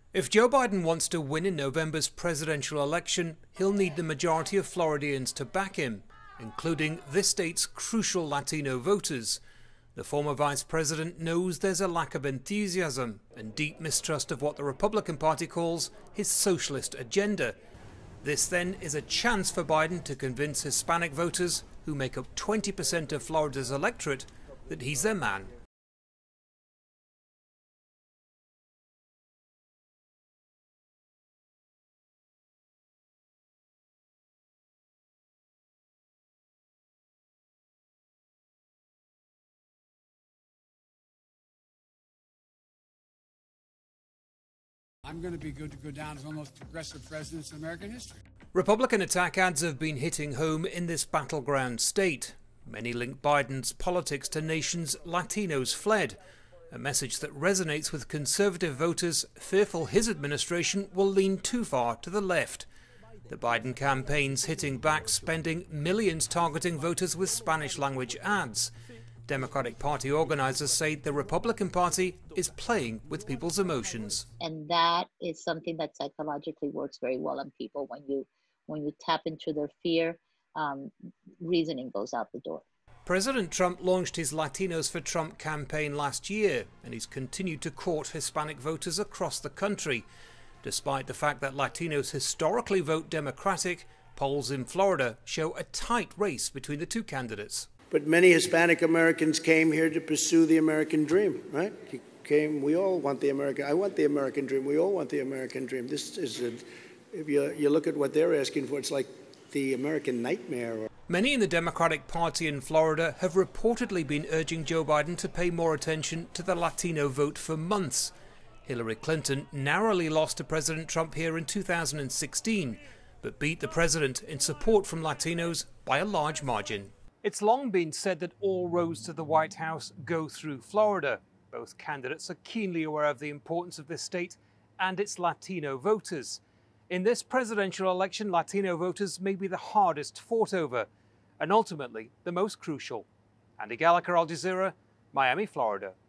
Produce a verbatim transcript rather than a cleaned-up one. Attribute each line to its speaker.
Speaker 1: If Joe Biden wants to win in November's presidential election, he'll need the majority of Floridians to back him, including this state's crucial Latino voters. The former vice president knows there's a lack of enthusiasm and deep mistrust of what the Republican Party calls his socialist agenda. This then is a chance for Biden to convince Hispanic voters, who make up twenty percent of Florida's electorate, that he's their man.
Speaker 2: I'm going to be good to go down as one of the most progressive presidents in American history.
Speaker 1: Republican attack ads have been hitting home in this battleground state. Many link Biden's politics to nations Latinos fled, a message that resonates with conservative voters fearful his administration will lean too far to the left. The Biden campaign's hitting back, spending millions targeting voters with Spanish-language ads. Democratic Party organizers say the Republican Party is playing with people's emotions.
Speaker 3: And that is something that psychologically works very well on people. When you when you tap into their fear, um, reasoning goes out the door.
Speaker 1: President Trump launched his Latinos for Trump campaign last year, and he's continued to court Hispanic voters across the country. Despite the fact that Latinos historically vote Democratic, polls in Florida show a tight race between the two candidates.
Speaker 4: But many Hispanic Americans came here to pursue the American dream, right? He came, we all want the American, I want the American dream, we all want the American dream. This is, a, if you, you look at what they're asking for, it's like the American nightmare.
Speaker 1: Many in the Democratic Party in Florida have reportedly been urging Joe Biden to pay more attention to the Latino vote for months. Hillary Clinton narrowly lost to President Trump here in two thousand sixteen, but beat the president in support from Latinos by a large margin. It's long been said that all roads to the White House go through Florida. Both candidates are keenly aware of the importance of this state and its Latino voters. In this presidential election, Latino voters may be the hardest fought over, and ultimately the most crucial. Andy Gallagher, Al Jazeera, Miami, Florida.